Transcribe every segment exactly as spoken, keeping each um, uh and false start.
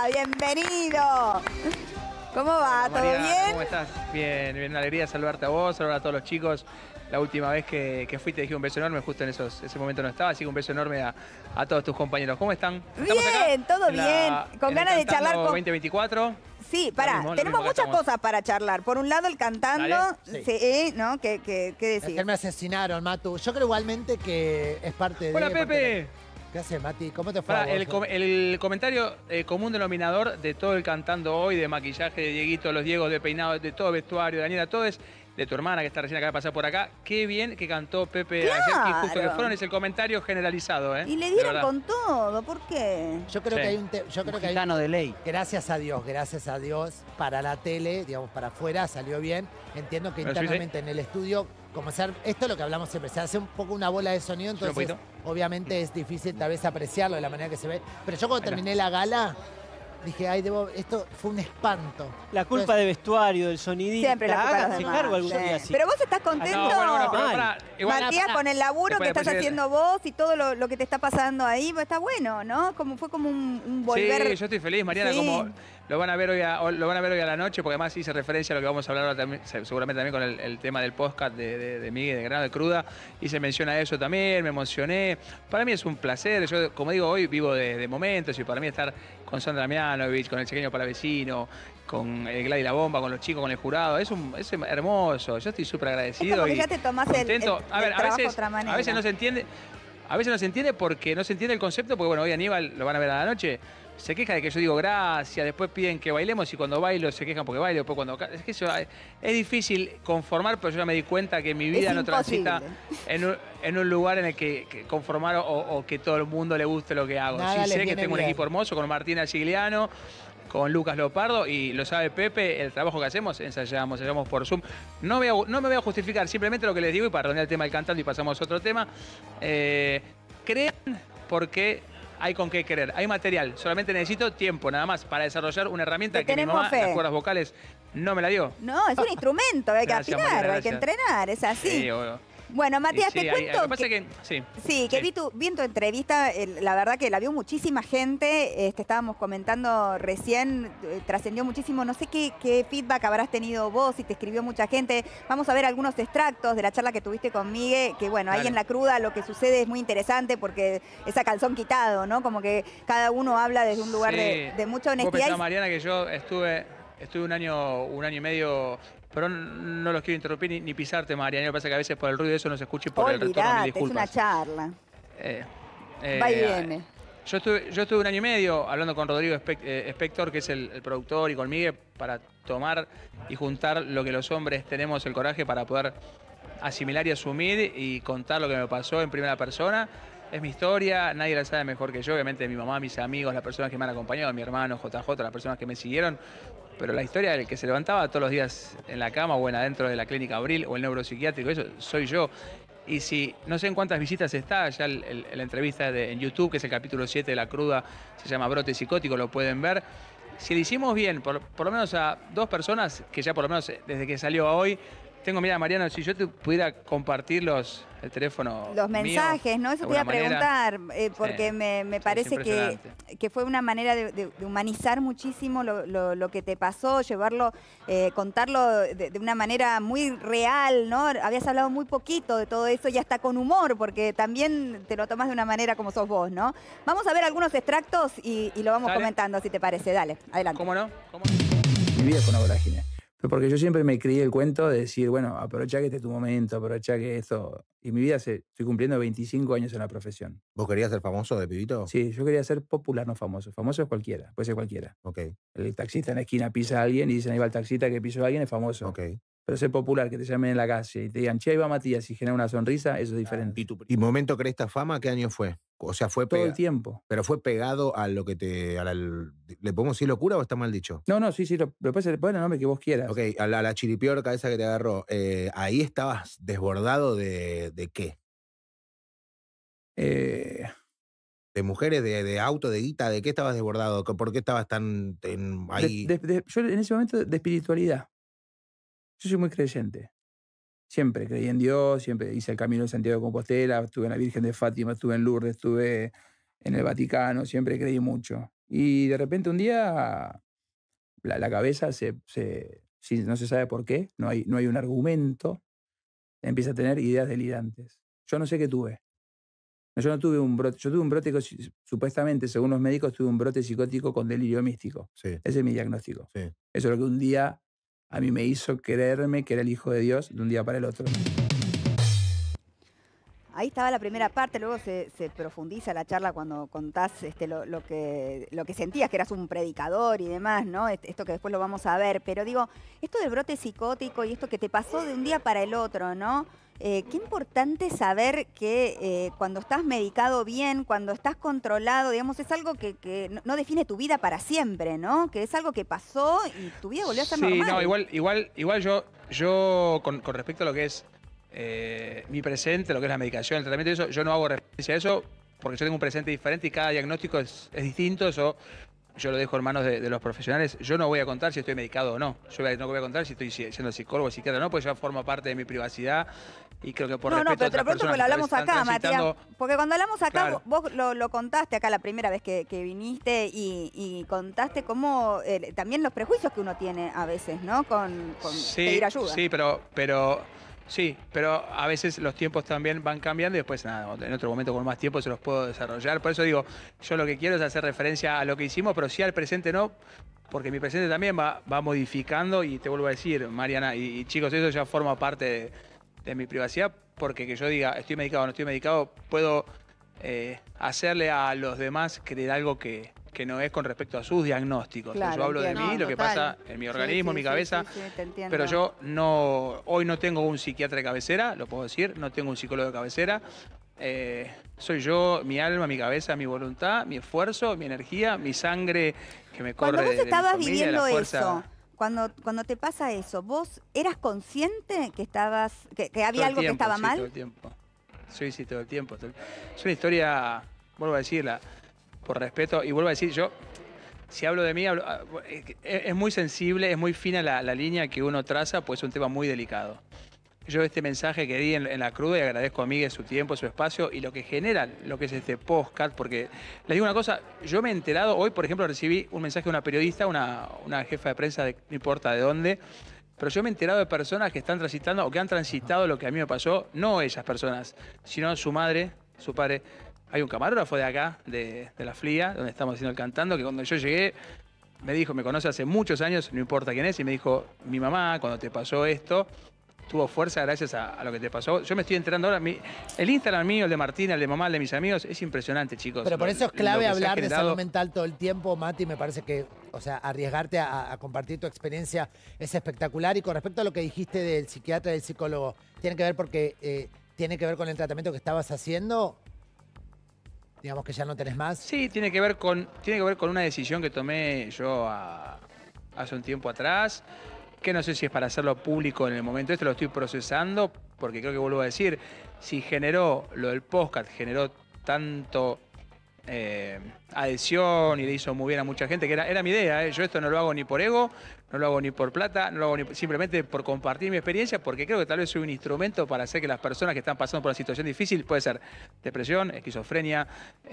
bienvenido. ¿Cómo va? ¿Todo Mariana, bien? ¿cómo estás? Bien, bien, una alegría saludarte a vos, saludar a todos los chicos. La última vez que, que fui te dije un beso enorme, justo en esos, ese momento no estaba, así que un beso enorme a, a todos tus compañeros. ¿Cómo están? ¿Estamos Bien, acá? todo En la- bien. Con en el ganas de Cantando charlar con... veinte veinticuatro. Sí, Lo pará, mismo, lo tenemos mismo, acá muchas estamos. cosas para charlar. Por un lado, el cantando, Dale. sí, Sí. ¿no? ¿Qué, qué, qué Es que decir? me asesinaron, Matu. Yo creo igualmente que es parte de... Hola, porque- Pepe. ¿Qué haces, Mati? ¿Cómo te fue a Pará, vos? el, com- el comentario eh, común denominador de todo el Cantando hoy, de maquillaje, de Dieguito, los Diegos, de peinado, de todo vestuario, de Daniela, todo es de tu hermana que está recién acaba de pasar por acá. Qué bien que cantó Pepe ayer, que justo que Claro. fueron, es el comentario generalizado, ¿eh? Y le De dieron verdad. con todo, ¿por qué? Yo creo Sí. que hay un... te- Yo creo Un que hay... gitano de ley. Gracias a Dios, gracias a Dios, para la tele, digamos, para afuera salió bien. Entiendo que ¿Me lo subís internamente en el estudio, como ser, esto es lo que hablamos siempre, se hace un poco una bola de sonido, Sube un entonces poquito. obviamente es difícil tal vez apreciarlo de la manera que se ve. Pero yo cuando Ahí va. terminé la gala, dije, ay, debo, esto fue un espanto. La culpa Entonces, de vestuario, del sonidista. Siempre la culpa de los hágase demás. cargo algún Sí. día así. Pero vos estás contento, No, bueno, bueno, pero Mal. pará, igual- Matías, pará. con el laburo Después- que estás después de- haciendo vos y todo lo, lo que te está pasando ahí, pues está bueno, ¿no? Como fue como un, un volver... Sí, yo estoy feliz, Mariana, Sí. como lo van a ver hoy a, o- lo van a ver hoy a la noche, porque además hice referencia a lo que vamos a hablar ahora también, se- seguramente también con el, el tema del podcast de, de, de Miguel de Grano de Cruda, y se menciona eso también, me emocioné. Para mí es un placer, yo como digo, hoy vivo de, de momentos, y para mí estar con Sandra Mianovich, con el Chequeño Palavecino, con el Gladys La Bomba, con los chicos, con el jurado, es, un, es hermoso, yo estoy súper Es agradecido. como que y ya te tomás el, el, contento. el A ver, a trabajo de veces, otra manera. a veces no se entiende. A veces no se entiende porque no se entiende el concepto, porque bueno, hoy Aníbal lo van a ver a la noche, se queja de que yo digo gracias, después piden que bailemos y cuando bailo se quejan porque bailo, después cuando... ca- Es que eso es difícil conformar, pero yo ya me di cuenta que mi vida Es no transita imposible. en un, en un lugar en el que, que conformar o, o que todo el mundo le guste lo que hago. Nada Sí les sé que viene tengo un bien. equipo hermoso con Martina Gigliano, con Lucas Leopardo, y lo sabe Pepe, el trabajo que hacemos, ensayamos, ensayamos por Zoom. No, voy a- no me voy a justificar, simplemente lo que les digo, y para redondear el tema del cantando y pasamos a otro tema, eh, crean porque hay con qué querer, hay material, solamente necesito tiempo nada más para desarrollar una herramienta Te que mi tenemos mamá, fe. las cuerdas vocales, no me la dio. No, es un instrumento, hay que Gracias, afinar, Mariana, hay que gracias. entrenar, es así. Sí, obvio. Bueno, Matías, Y sí, te hay- cuento Lo que pasa que- es que, sí. Sí, que Sí. Vi, tu, vi en tu entrevista, el- la verdad que la vio muchísima gente, este, estábamos comentando recién, eh, trascendió muchísimo, no sé qué, qué feedback habrás tenido vos, si te escribió mucha gente. Vamos a ver algunos extractos de la charla que tuviste con Miguel, que bueno, ahí Dale. en La Cruda lo que sucede es muy interesante porque es a calzón quitado, ¿no? Como que cada uno habla desde un lugar Sí. de, de mucha Vos honestidad. pensás, y- Mariana, que yo estuve, estuve un año, un año y medio, pero no los quiero interrumpir ni, ni pisarte, Mariana. Lo que pasa es que a veces por el ruido de eso no se escucha y por el retorno mil Olvidate, es una disculpas. charla. Eh, eh, Va y viene. Yo estuve, yo estuve un año y medio hablando con Rodrigo Spec- eh, Spector, que es el, el productor, y con Miguel, para tomar y juntar lo que los hombres tenemos el coraje para poder asimilar y asumir y contar lo que me pasó en primera persona. Es mi historia, nadie la sabe mejor que yo, obviamente mi mamá, mis amigos, las personas que me han acompañado, mi hermano, J J, las personas que me siguieron, pero la historia del que se levantaba todos los días en la cama o en adentro de la clínica Abril o el neuropsiquiátrico, eso soy yo. Y si no sé en cuántas visitas está, ya el- el- la entrevista de, en YouTube, que es el capítulo siete de La Cruda, se llama Brote Psicótico, lo pueden ver. Si le hicimos bien, por, por lo menos a dos personas, que ya por lo menos desde que salió a hoy, tengo, mira, Mariano, si yo te pudiera compartir los, el teléfono Los mío, mensajes, ¿no? de Eso te iba a alguna manera. preguntar, eh, porque Sí, me, me sí, parece es que, impresionante. que fue una manera de, de- de humanizar muchísimo lo, lo- lo que te pasó, llevarlo, eh, contarlo de, de una manera muy real, ¿no? Habías hablado muy poquito de todo eso y hasta con humor, porque también te lo tomás de una manera como sos vos, ¿no? Vamos a ver algunos extractos y, y lo vamos Dale. comentando, si te parece. Dale, adelante. ¿Cómo no? ¿Cómo? Mi vida es una vorágine. Pero porque yo siempre me creí el cuento de decir, bueno, aprovecha que este es tu momento, aprovecha que esto... Y mi vida, se, estoy cumpliendo veinticinco años en la profesión. ¿Vos querías ser famoso de pibito? Sí, yo quería ser popular, no famoso. Famoso es cualquiera, puede ser cualquiera. Ok, El taxista en la esquina pisa a alguien y dicen, ahí va el taxista que pisó a alguien, es famoso. ok. Pero ser popular, que te llamen en la calle y te digan, che, ahí va Matías y genera una sonrisa, eso es diferente. ¿Y tu y momento cresta fama qué año fue? O sea, fue Todo el pegado. tiempo. Pero fue pegado a lo que te. A la- ¿Le podemos decir locura o está mal dicho? No, no, sí, sí, lo, lo puedes le pones el nombre que vos quieras. Ok, a la, a la chiripiorca esa que te agarró. eh, ahí estabas desbordado de, de qué? Eh, ¿De mujeres, de, de auto, de guita? ¿De qué estabas desbordado? ¿Por qué estabas tan en- ahí? de- de- de- yo en ese momento de espiritualidad. Yo soy muy creyente. Siempre creí en Dios, siempre hice el camino de Santiago de Compostela, estuve en la Virgen de Fátima, estuve en Lourdes, estuve en el Vaticano, siempre creí mucho. Y de repente un día la, la cabeza se, se, sí, no se sabe por qué, no hay, no hay un argumento, empieza a tener ideas delirantes. Yo no sé qué tuve. Yo no tuve un brote, yo tuve un brote, supuestamente, según los médicos, tuve un brote psicótico con delirio místico. Sí. Ese es mi diagnóstico. Sí. Eso es lo que un día a mí me hizo creerme que era el hijo de Dios de un día para el otro. Ahí estaba la primera parte, luego se, se profundiza la charla cuando contás este, lo, lo, que, lo que sentías, que eras un predicador y demás, ¿no? Esto que después lo vamos a ver. Pero digo, esto del brote psicótico y esto que te pasó de un día para el otro, ¿no? Eh, qué importante saber que eh, cuando estás medicado bien, cuando estás controlado, digamos, es algo que, que no, no define tu vida para siempre, ¿no? Que es algo que pasó y tu vida volvió a ser sí, normal. Sí, no, igual, igual, igual yo, yo con, con respecto a lo que es eh, mi presente, lo que es la medicación, el tratamiento y eso, yo no hago referencia a eso porque yo tengo un presente diferente y cada diagnóstico es, es distinto. Eso yo lo dejo en manos de, de los profesionales. Yo no voy a contar si estoy medicado o no. Yo no voy a contar si estoy siendo psicólogo o psiquiatra o no, porque ya forma parte de mi privacidad. Y creo que por no, respeto no, pero a te lo otras pregunto porque personas lo que hablamos tal vez acá, están Matías. transitando- Porque cuando hablamos acá, Claro. vos vos lo, lo contaste acá la primera vez que, que viniste y, y contaste cómo eh, también los prejuicios que uno tiene a veces, ¿no? Con, con Sí, pedir ayuda. sí, pero, pero, sí, pero a veces los tiempos también van cambiando y después, nada, en otro momento con más tiempo se los puedo desarrollar. Por eso digo, yo lo que quiero es hacer referencia a lo que hicimos, pero sí al presente no, porque mi presente también va, va modificando y te vuelvo a decir, Mariana y, y chicos, eso ya forma parte de, de mi privacidad, porque que yo diga, estoy medicado o no estoy medicado, puedo eh, hacerle a los demás creer algo que, que no es con respecto a sus diagnósticos. Claro, yo hablo de entiendo. mí, No, lo que total. pasa en mi organismo, Sí, en mi sí, cabeza. sí, sí, te entiendo. Pero yo no, hoy no tengo un psiquiatra de cabecera, lo puedo decir, no tengo un psicólogo de cabecera. Eh, soy yo, mi alma, mi cabeza, mi voluntad, mi esfuerzo, mi energía, mi sangre que me corre Cuando vos de, de mi estabas familia, viviendo la fuerza. eso, cuando, cuando te pasa eso, ¿vos eras consciente que estabas, que, que había Todo el algo tiempo, que estaba sí, mal? todo el tiempo. Sí, sí, todo el tiempo. todo el- Es una historia, vuelvo a decirla, por respeto, y vuelvo a decir, yo, si hablo de mí, hablo- ah, es, es muy sensible, es muy fina la, la línea que uno traza, pues es un tema muy delicado. Yo este mensaje que di en, en la cruda y agradezco a Miguel su tiempo, su espacio y lo que genera lo que es este podcast, porque les digo una cosa, yo me he enterado, hoy por ejemplo recibí un mensaje de una periodista, una, una jefa de prensa, de, no importa de dónde, pero yo me he enterado de personas que están transitando o que han transitado lo que a mí me pasó, no esas personas, sino su madre, su padre. Hay un camarógrafo de acá, de, de la F L I A, donde estamos haciendo el cantando, que cuando yo llegué me dijo, me conoce hace muchos años, no importa quién es, y me dijo, mi mamá, cuando te pasó esto, tuvo fuerza gracias a, a lo que te pasó. Yo me estoy enterando ahora, mi- el Instagram mío, el de Martina, el de mamá, el de mis amigos, es impresionante, chicos. Pero por Lo- eso es lo clave que se ha hablar de generado. salud mental todo el tiempo, Mati. Me parece que, o sea, arriesgarte a, a compartir tu experiencia es espectacular. Y con respecto a lo que dijiste del psiquiatra y del psicólogo, ¿tiene que ver porque eh, tiene que ver con el tratamiento que estabas haciendo? Digamos que ya no tenés más. Sí, tiene que ver con, tiene que ver con una decisión que tomé yo a- hace un tiempo atrás, que no sé si es para hacerlo público en el momento este, lo estoy procesando, porque creo que vuelvo a decir, si generó lo del podcast, generó tanto eh, adhesión y le hizo muy bien a mucha gente, que era, era mi idea, ¿eh? Yo esto no lo hago ni por ego, no lo hago ni por plata, no lo hago ni, simplemente por compartir mi experiencia, porque creo que tal vez soy un instrumento para hacer que las personas que están pasando por una situación difícil, puede ser depresión, esquizofrenia,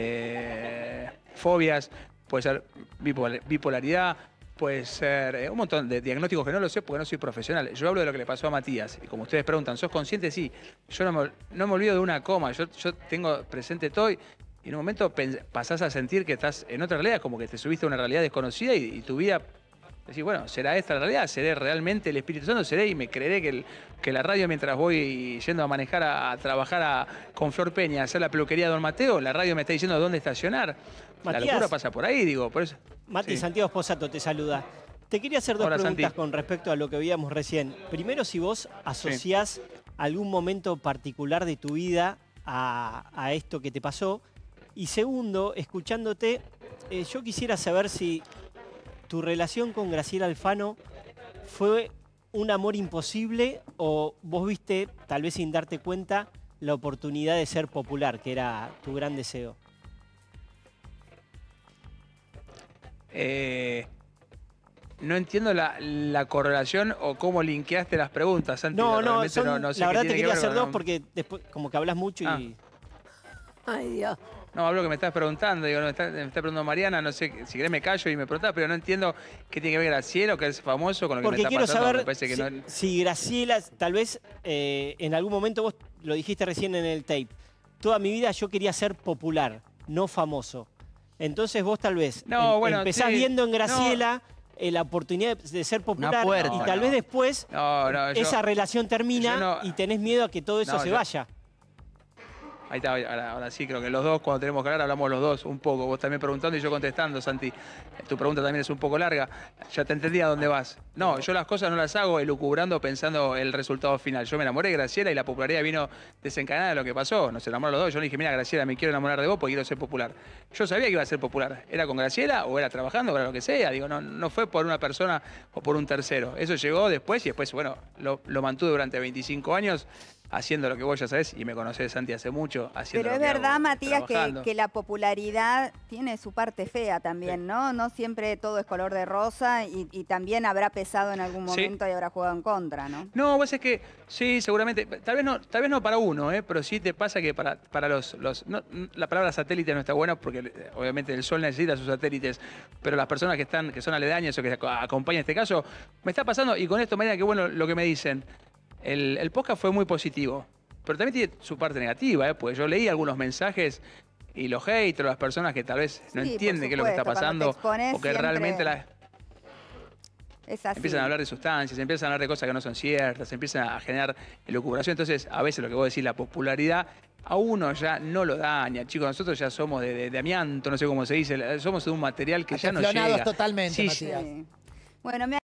eh, fobias, puede ser bipol- bipolaridad, puede ser eh, un montón de diagnósticos que no lo sé porque no soy profesional. Yo hablo de lo que le pasó a Matías. Y como ustedes preguntan, ¿sos consciente? Sí. Yo no me, no me olvido de una coma. Yo, yo tengo presente todo y y en un momento pens- pasás a sentir que estás en otra realidad, como que te subiste a una realidad desconocida y, y tu vida... Decís, bueno, ¿será esta la realidad? ¿Seré realmente el Espíritu Santo? ¿Seré y me creeré que, el- que la radio mientras voy yendo a manejar, a, a trabajar a- con Flor Peña, a hacer la peluquería de Don Mateo, la radio me está diciendo dónde estacionar? La Matías. locura pasa por ahí, digo, por eso... Mati, Sí. Santiago Esposato te saluda. Te quería hacer dos Hola, preguntas Santi. con respecto a lo que veíamos recién. Primero, si vos asociás algún momento particular de tu vida a, a esto que te pasó. Y segundo, escuchándote, eh, yo quisiera saber si tu relación con Graciela Alfano fue un amor imposible o vos viste, tal vez sin darte cuenta, la oportunidad de ser popular, que era tu gran deseo. Eh, no entiendo la, la correlación o cómo linkeaste las preguntas, Santi. No, no, Realmente son- no, no sé la qué verdad te tiene que quería ver hacer con- dos porque después como que hablas mucho y... Ah. Ay, Dios. No, hablo que me estás preguntando, digo, no, me, está, me está preguntando Mariana, no sé, si querés me callo y me preguntás, pero no entiendo qué tiene que ver Graciela o que es famoso con lo que Porque me está quiero pasando. saber Me parece que si, no... si Graciela, tal vez eh, en algún momento vos lo dijiste recién en el tape, toda mi vida yo quería ser popular, no famoso. Entonces vos tal vez No, em, bueno, empezás sí, viendo en no. Graciela eh, la oportunidad de ser popular puerta. y No, tal no. vez después No, no, yo- esa relación termina yo no- y tenés miedo a que todo eso No, se yo- vaya. Ahí está, ahora, ahora sí, creo que los dos, cuando tenemos que hablar, hablamos los dos un poco. Vos también preguntando y yo contestando, Santi. Tu pregunta también es un poco larga. Ya te entendí a dónde vas. No, yo las cosas no las hago elucubrando pensando el resultado final. Yo me enamoré de Graciela y la popularidad vino desencadenada de lo que pasó. Nos enamoramos los dos. Yo le dije, mira, Graciela, me quiero enamorar de vos porque quiero ser popular. Yo sabía que iba a ser popular. ¿Era con Graciela o era trabajando o era lo que sea? Digo, no, no fue por una persona o por un tercero. Eso llegó después y después, bueno, lo, lo mantuve durante veinticinco años. Haciendo lo que vos ya sabés, y me conocés, Santi, hace mucho, haciendo Pero lo es que verdad, hago, Matías, que, trabajando. que la popularidad tiene su parte fea también, ¿no? No siempre todo es color de rosa y, y también habrá pesado en algún Sí. momento y habrá jugado en contra, ¿no? No, vos es que sí, seguramente, tal vez no, tal vez no para uno, ¿eh? Pero sí te pasa que para, para los, los no, la palabra satélite no está buena porque eh, obviamente el Sol necesita sus satélites, pero las personas que están, que son aledañas o que ac- acompañan este caso, me está pasando, y con esto, María, qué bueno lo que me dicen. El, el podcast fue muy positivo, pero también tiene su parte negativa, ¿eh? Porque yo leí algunos mensajes y los haters, las personas que tal vez no Sí, por entienden qué es lo que está supuesto, cuando te pasando, expones porque siempre realmente la, Es así. empiezan a hablar de sustancias, empiezan a hablar de cosas que no son ciertas, empiezan a generar elucubración. Entonces, a veces lo que vos decís, la popularidad, a uno ya no lo daña. Chicos, nosotros ya somos de, de, de amianto, no sé cómo se dice, somos de un material que ya no Ateflonados llega. totalmente, Sí, Matías. Sí. Bueno, me